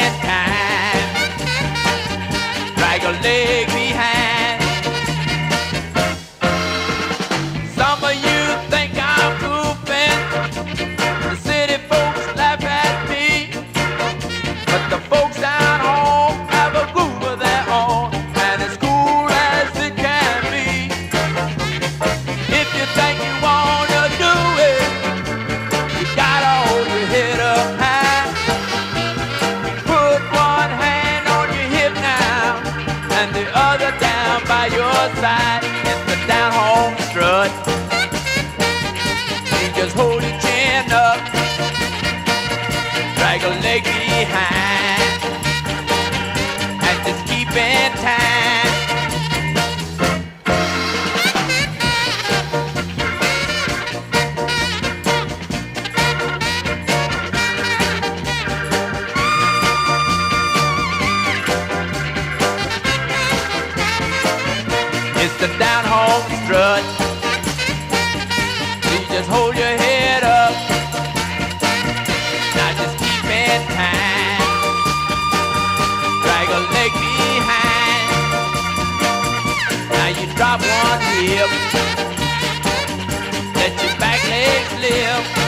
in time. Drag a leg behind. Some of you think I'm goofing. The city folks laugh at me, but the folks down home have a groove of their own, and as cool as it can be. If you think you wanna do it, you gotta hold your head up high. Put one hand on your hip now, and the other down by your side. It's the down home strut. You just hold your chin up, drag a leg behind, and just keep in time. It's the down home strut. You just hold your head up, now just keep in time. Drag a leg behind. Now you drop one hip, let your back legs lift.